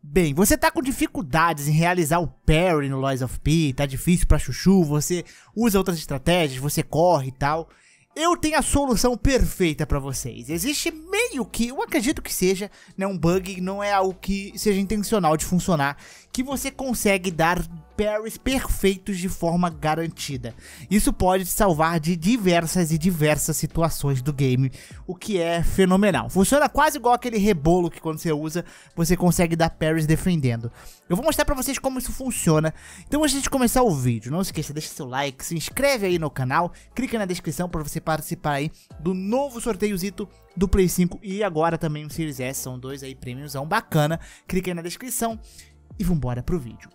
Bem, você tá com dificuldades em realizar o parry no Lies of P, tá difícil pra chuchu, você usa outras estratégias, você corre e tal. Eu tenho a solução perfeita pra vocês. Existe meio que, eu acredito que seja, né, um bug, não é algo que seja intencional de funcionar, que você consegue dar parries perfeitos de forma garantida. Isso pode te salvar de diversas situações do game, o que é fenomenal. Funciona quase igual aquele rebolo que quando você usa, você consegue dar parries defendendo. Eu vou mostrar pra vocês como isso funciona. Então antes de começar o vídeo, não esqueça, deixa seu like, se inscreve aí no canal, clica na descrição pra você participar aí do novo sorteiozito do Play 5 e agora também o Series S, são dois aí prêmiozão bacana. Clica aí na descrição e vambora pro vídeo.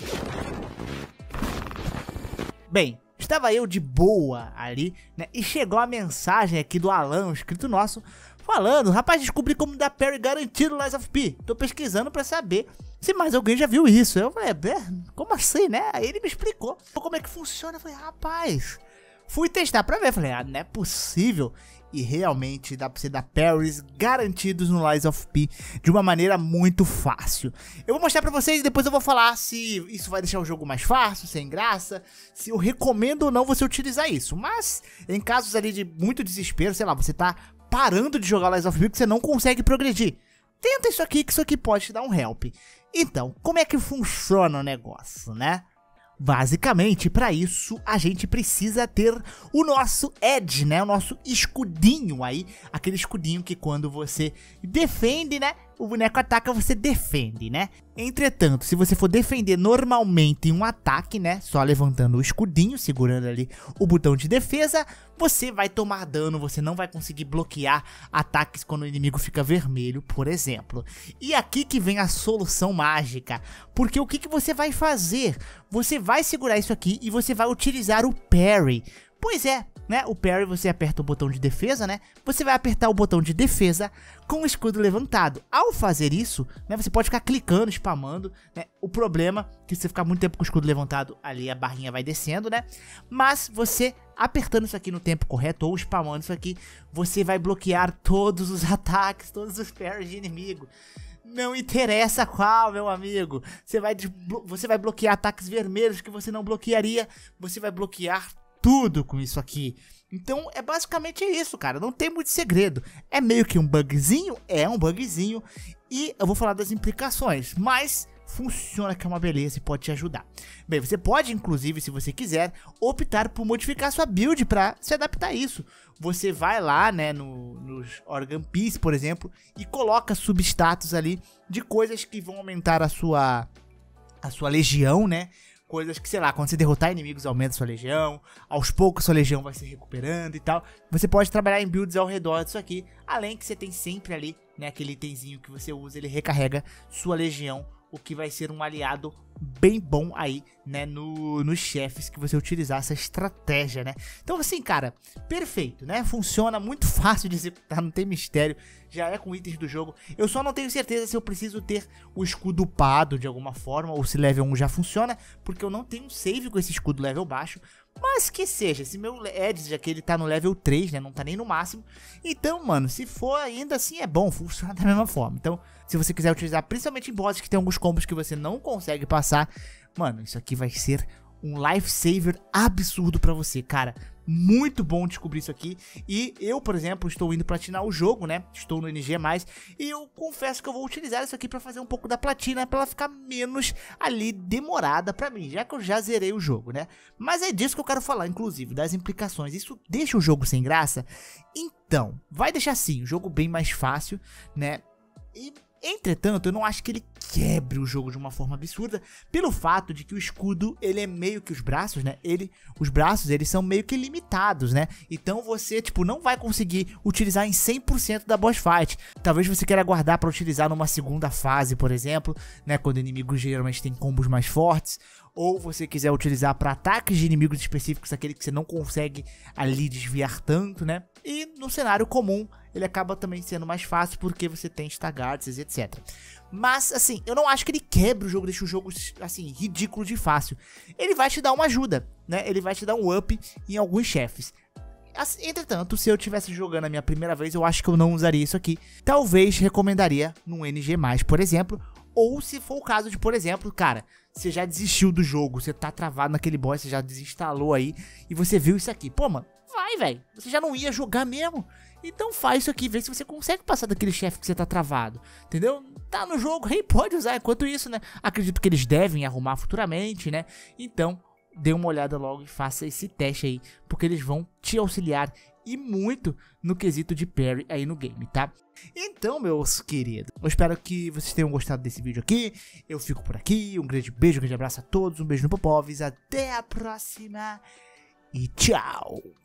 Bem, estava eu de boa ali, né, e chegou a mensagem aqui do Alan, um inscrito nosso, falando: rapaz, descobri como dar parry garantido no Lies of P. Tô pesquisando pra saber se mais alguém já viu isso. Eu falei, como assim, né? Aí ele me explicou como é que funciona. Eu falei, rapaz, fui testar pra ver. Falei, não é possível. E realmente dá pra você dar parries garantidos no Lies of P de uma maneira muito fácil. Eu vou mostrar pra vocês e depois eu vou falar se isso vai deixar o jogo mais fácil, sem graça, se eu recomendo ou não você utilizar isso. Mas em casos ali de muito desespero, sei lá, você tá parando de jogar Lies of P porque você não consegue progredir, tenta isso aqui, que isso aqui pode te dar um help. Então, como é que funciona o negócio, né? Basicamente, para isso, a gente precisa ter o nosso Edge, né? O nosso escudinho aí. Aquele escudinho que quando você defende, né? O boneco ataca, você defende, né? Entretanto, se você for defender normalmente em um ataque, né? Só levantando o escudinho, segurando ali o botão de defesa, você vai tomar dano, você não vai conseguir bloquear ataques quando o inimigo fica vermelho, por exemplo. E aqui que vem a solução mágica, porque o que você vai fazer? Você vai segurar isso aqui e você vai utilizar o parry. Pois é, né? O parry, você aperta o botão de defesa, né? Você vai apertar o botão de defesa com o escudo levantado. Ao fazer isso, né, você pode ficar clicando, spamando, né? O problema é que se você ficar muito tempo com o escudo levantado, ali a barrinha vai descendo, né? Mas você apertando isso aqui no tempo correto ou spamando isso aqui, você vai bloquear todos os ataques, todos os parries de inimigo. Não interessa qual, meu amigo. Você vai bloquear ataques vermelhos que você não bloquearia. Você vai bloquear tudo com isso aqui. Então é basicamente isso, cara. Não tem muito segredo. É meio que um bugzinho, é um bugzinho. E eu vou falar das implicações, mas funciona, que é uma beleza e pode te ajudar. Bem, você pode, inclusive, se você quiser, optar por modificar sua build para se adaptar a isso. Você vai lá, né, nos Organ Piece, por exemplo, e coloca substatus ali de coisas que vão aumentar a sua legião, né? Coisas que, sei lá, quando você derrotar inimigos aumenta sua legião, aos poucos sua legião vai se recuperando e tal. Você pode trabalhar em builds ao redor disso aqui, além que você tem sempre ali, né, aquele itemzinho que você usa, ele recarrega sua legião, o que vai ser um aliado bem bom aí, né, nos chefes que você utilizar essa estratégia, né. Então assim, cara, perfeito, né, funciona, muito fácil de executar, não tem mistério, já é com itens do jogo. Eu só não tenho certeza se eu preciso ter o escudo upado de alguma forma, ou se level 1 já funciona, porque eu não tenho save com esse escudo level baixo. Mas que seja, esse meu Edge, já que ele tá no level 3, né, não tá nem no máximo. Então, mano, se for ainda assim é bom, funciona da mesma forma. Então, se você quiser utilizar, principalmente em bosses que tem alguns combos que você não consegue passar, mano, isso aqui vai ser um lifesaver absurdo pra você, cara. Muito bom descobrir isso aqui. E eu, por exemplo, estou indo platinar o jogo, né? Estou no NG+, e eu confesso que eu vou utilizar isso aqui pra fazer um pouco da platina, pra ela ficar menos ali demorada pra mim, já que eu já zerei o jogo, né? Mas é disso que eu quero falar, inclusive, das implicações. Isso deixa o jogo sem graça? Então, vai deixar sim o jogo bem mais fácil, né? E entretanto, eu não acho que ele quebre o jogo de uma forma absurda, pelo fato de que o escudo, ele é meio que os braços, né? Os braços, eles são meio que limitados, né? Então você, tipo, não vai conseguir utilizar em 100% da boss fight. Talvez você queira guardar para utilizar numa segunda fase, por exemplo, né? Quando inimigos geralmente tem combos mais fortes. Ou você quiser utilizar para ataques de inimigos específicos, aquele que você não consegue ali desviar tanto, né? E no cenário comum, ele acaba também sendo mais fácil porque você tem staggards, etc. Mas, assim, eu não acho que ele quebre o jogo, deixa o jogo, assim, ridículo de fácil. Ele vai te dar uma ajuda, né? Ele vai te dar um up em alguns chefes. Entretanto, se eu estivesse jogando a minha primeira vez, eu acho que eu não usaria isso aqui. Talvez recomendaria num NG+, por exemplo. Ou se for o caso de, por exemplo, cara, você já desistiu do jogo, você tá travado naquele boss, você já desinstalou aí e você viu isso aqui. Pô, mano, vai, velho. Você já não ia jogar mesmo. Então faz isso aqui, vê se você consegue passar daquele chefe que você tá travado, entendeu? Tá no jogo, aí pode usar. Enquanto isso, né, acredito que eles devem arrumar futuramente, né? Então, dê uma olhada logo e faça esse teste aí, porque eles vão te auxiliar e muito no quesito de parry aí no game, tá? Então, meus queridos, eu espero que vocês tenham gostado desse vídeo aqui. Eu fico por aqui, um grande beijo, um grande abraço a todos, um beijo no Popovs, até a próxima e tchau!